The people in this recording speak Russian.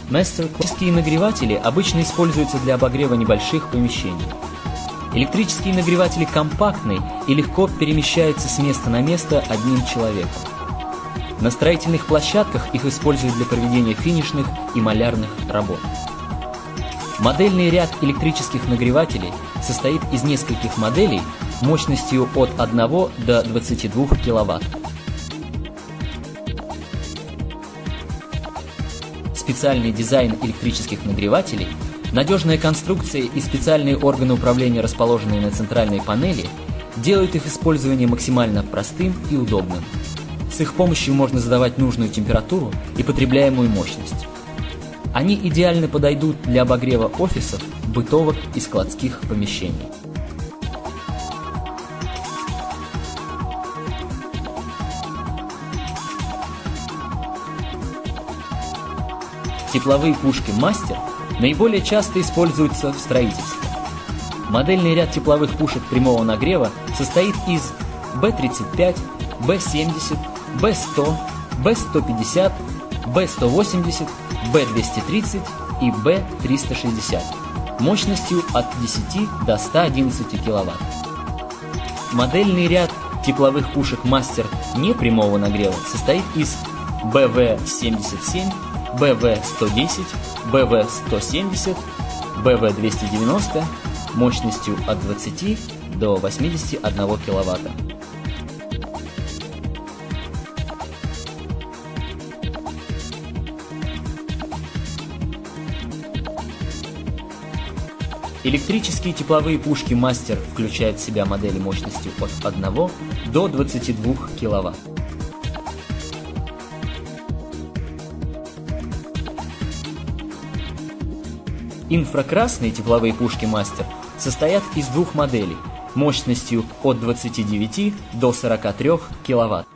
Электрические нагреватели обычно используются для обогрева небольших помещений. Электрические нагреватели компактны и легко перемещаются с места на место одним человеком. На строительных площадках их используют для проведения финишных и малярных работ. Модельный ряд электрических нагревателей состоит из нескольких моделей мощностью от 1 до 22 кВт. Специальный дизайн электрических нагревателей, надежная конструкция и специальные органы управления, расположенные на центральной панели, делают их использование максимально простым и удобным. С их помощью можно задавать нужную температуру и потребляемую мощность. Они идеально подойдут для обогрева офисов, бытовых и складских помещений. Тепловые пушки «Мастер» наиболее часто используются в строительстве. Модельный ряд тепловых пушек прямого нагрева состоит из Б-35, Б-70, Б-100, Б-150, Б-180, Б-230 и Б-360 мощностью от 10 до 111 кВт. Модельный ряд тепловых пушек «Мастер» непрямого нагрева состоит из БВ-77, БВ-110, БВ-170, БВ-290 мощностью от 20 до 81 кВт. Электрические тепловые пушки «Мастер» включают в себя модели мощностью от 1 до 22 кВт. Инфракрасные тепловые пушки «Мастер» состоят из двух моделей мощностью от 29 до 43 кВт.